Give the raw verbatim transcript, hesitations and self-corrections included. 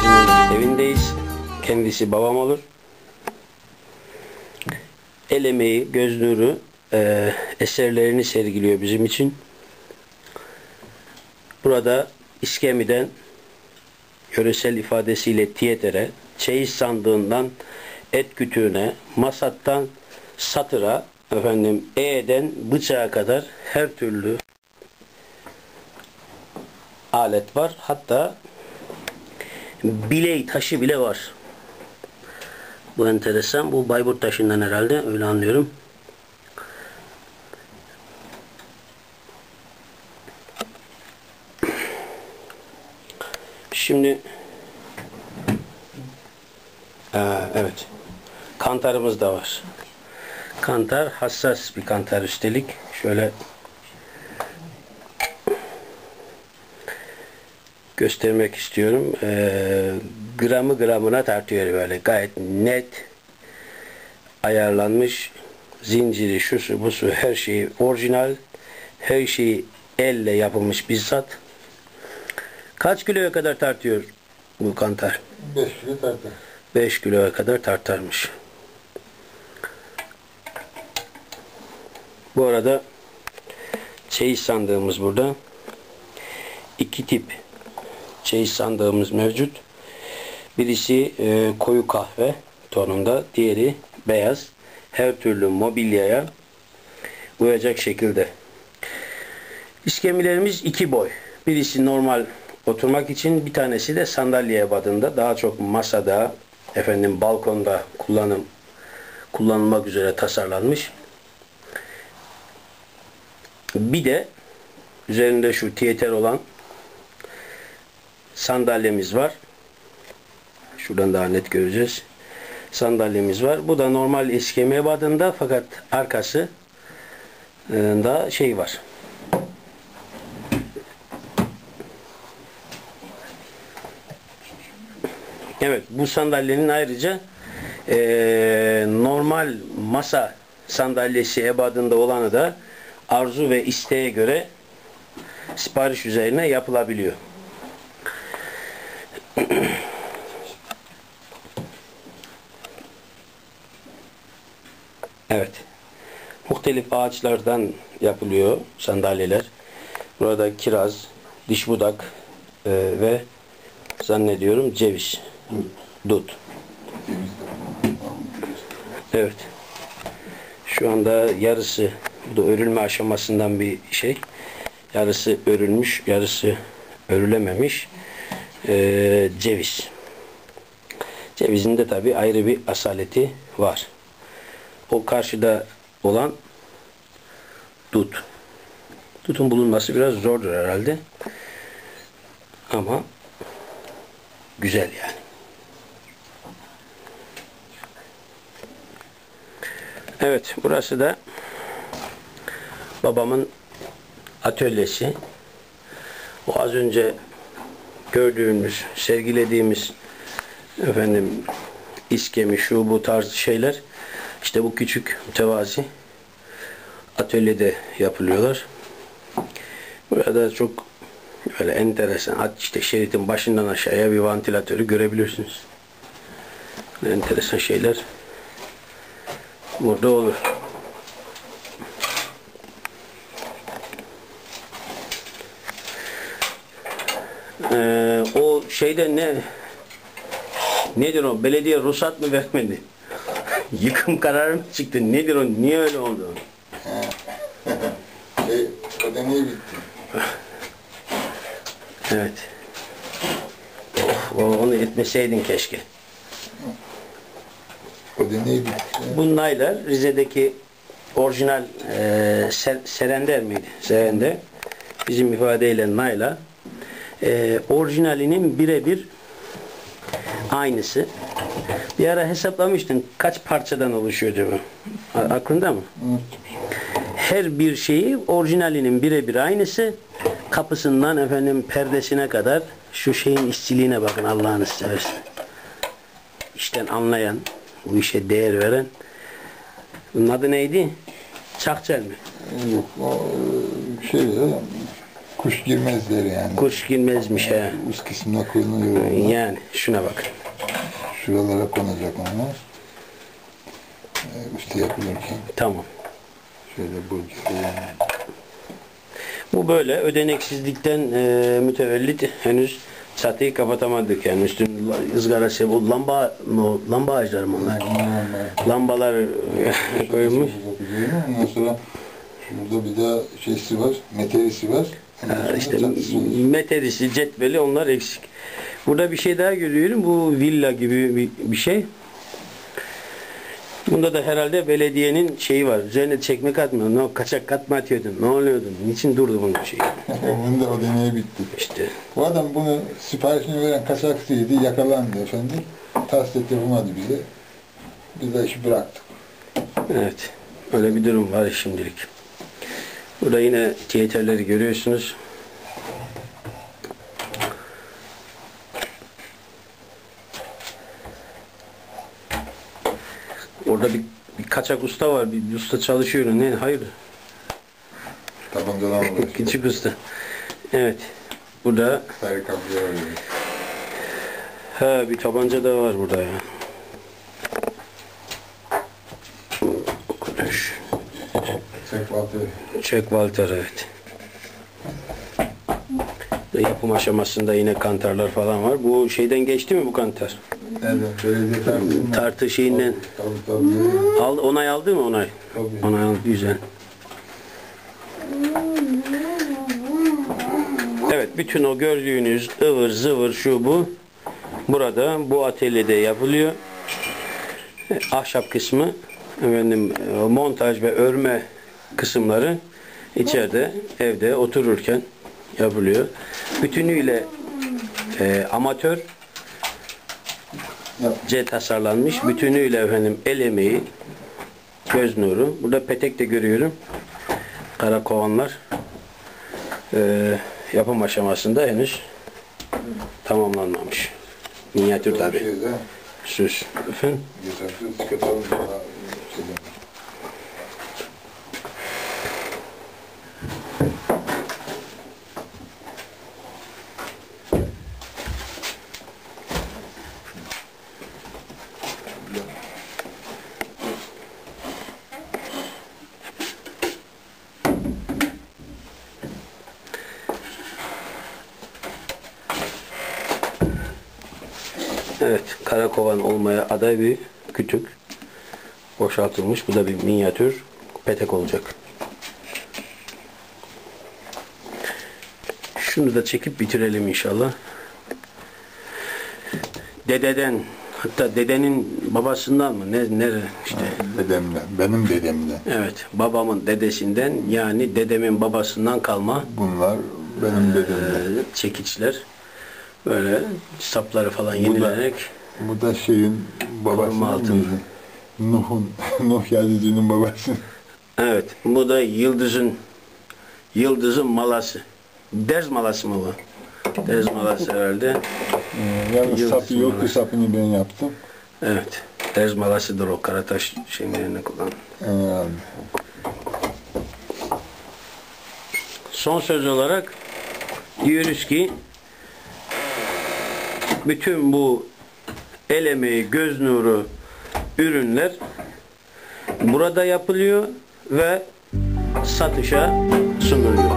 abimizin evindeyiz. Kendisi babam olur. El emeği, göz nuru e, eserlerini sergiliyor bizim için. Burada iskemiden yöresel ifadesiyle tiyetere, çeyiz sandığından et kütüğüne, masattan satıra, efendim eğeden bıçağa kadar her türlü alet var. Hatta biley taşı bile var. Bu enteresan. Bu Bayburt taşından herhalde. Öyle anlıyorum. Şimdi Aa, evet. Kantarımız da var. Kantar hassas bir kantar üstelik. Şöyle göstermek istiyorum. Ee, gramı gramına tartıyor böyle. Gayet net ayarlanmış. Zinciri, şusu, busu, her şeyi orijinal. Her şeyi elle yapılmış bizzat. Kaç kiloya kadar tartıyor bu kantar? beş kilo tartar. beş kiloya kadar tartarmış. Bu arada çeyiz sandığımız burada. İki tip çeyiz sandığımız mevcut. Birisi e, koyu kahve tonunda, diğeri beyaz. Her türlü mobilyaya uyacak şekilde. İskemlelerimiz iki boy. Birisi normal oturmak için, bir tanesi de sandalye ebadında. Daha çok masada, efendim balkonda kullanım kullanılmak üzere tasarlanmış. Bir de üzerinde şu tiyeter olan sandalyemiz var. Şuradan daha net göreceğiz. Sandalyemiz var. Bu da normal iskemle ebadında, fakat arkası da şey var. Evet, bu sandalyenin ayrıca e, normal masa sandalyesi ebadında olanı da arzu ve isteğe göre sipariş üzerine yapılabiliyor. Evet. Muhtelif ağaçlardan yapılıyor sandalyeler. Burada kiraz, dişbudak e, ve zannediyorum ceviz. Dut. Evet. Şu anda yarısı, bu da örülme aşamasından bir şey. Yarısı örülmüş, yarısı örülememiş. Ee, ceviz. Cevizin de tabii ayrı bir asaleti var. O karşıda olan dut. Dutun bulunması biraz zordur herhalde. Ama güzel yani. Evet, burası da babamın atölyesi. O az önce gördüğümüz, sergilediğimiz efendim iskemi, şu bu tarz şeyler işte bu küçük mütevazi atölyede yapılıyorlar. Burada çok böyle enteresan, işte şeritin başından aşağıya bir vantilatörü görebilirsiniz. Enteresan şeyler burada olur. Ee, o şeyde ne nedir o? Belediye ruhsat mı vermedi? Yıkım kararı mı çıktı? Nedir o? Niye öyle oldu? Şey, o da niye bitti? Evet. Of, onu etmeseydin keşke. O da niye bitti? Bu naylar Rize'deki orijinal e, ser, Serender miydi? Serender. Bizim ifadeyle nayla. E, orijinalinin birebir aynısı. Bir ara hesaplamıştın. Kaç parçadan oluşuyor acaba? Aklında mı? Her bir şeyi orijinalinin birebir aynısı. Kapısından efendim perdesine kadar şu şeyin işçiliğine bakın, Allah'ını seversen. İşten anlayan, bu işe değer veren. Bunun adı neydi? Çakçel mi? Yok, o şey ya, Kuş girmezler yani. Kuş girmezmiş he. Üst kısmına konuyor onlar. Yani şuna bak. Şuralara konacak onlar. Ee, üstü yapılırken Tamam. şöyle burcu yani. Bu böyle ödeneksizlikten e, mütevellit henüz çatıyı kapatamadık yani üstün ızgara şey bu lamba o, lamba ağaçları mı onlar? Lambalar koyulmuş. Ondan sonra şurada bir daha şeysi var, meterisi var. Ondan Ha, sonra işte çatısı var. meterisi, cetveli onlar eksik. Burada bir şey daha görüyorum. Bu villa gibi bir, bir şey. Bunda da herhalde belediyenin şeyi var. Üzerine çekme katmıyor. Ne kaçak katma atıyordun. Ne oluyordun? Niçin durdu bunun şeyi? Onun da o deneye bitti. İşte. Bu adam bunu siparişini veren kaçakçıydı, yakalandı efendim. Tasdik yapamadı bize. Biz de işi bıraktık. Evet. Öyle bir durum var şimdilik. Burada yine tiyatroları görüyorsunuz. Orada bir, bir kaçak usta var. Bir usta çalışıyor. Ne? Hayır. Tabancadan uğraşıyor. Küçük usta. Evet. Burada Sarı kapıya vuruyor. ha bir tabanca da var burada ya. Okunuş. Çek batı. Çek Walter evet. Ve yapım aşamasında yine kantarlar falan var. Bu şeyden geçti mi bu kantar? Evet, belediye tartışma. Tartı şeyinden Tabii tabii. al, onay aldı mı onay? Tabii. Onay aldı güzel. Evet bütün o gördüğünüz ıvır zıvır şu bu burada bu atölyede yapılıyor. Ahşap kısmı efendim montaj ve örme kısımları içeride evde otururken yapılıyor. Bütünüyle e, amatör C tasarlanmış. Bütünüyle efendim el emeği, göz nuru. Burada petek de görüyorum. Kara kovanlar. E, yapım aşamasında henüz tamamlanmamış. Minyatür tabi. Şeyde, Süs. Efendim? yetersiz katalım daha şeyden. Evet. Karakovan olmaya aday bir kütük. Boşaltılmış. Bu da bir minyatür petek olacak. Şunu da çekip bitirelim inşallah. Dededen hatta dedenin babasından mı? Ne, nere işte. Dedemden, benim dedemden. Evet. Babamın dedesinden yani dedemin babasından kalma Bunlar benim dedemden. e, çekiçler. Böyle sapları falan Bu da- yenilenerek Bu da şeyin Koruma babası altında. mıydı? Nuh'un, Nuh yazıcının babası. evet. Bu da yıldızın yıldızın malası. Ders malası mı bu? Ders malası herhalde. Ee, Yalnız Yıldız sapı yoktu, numarası. sapını ben yaptım. Evet. Ders malasıdır o karataş şeylerini kullan. Ee, Son söz olarak diyoruz ki bütün bu el emeği, göz nuru ürünler burada yapılıyor ve satışa sunuluyor.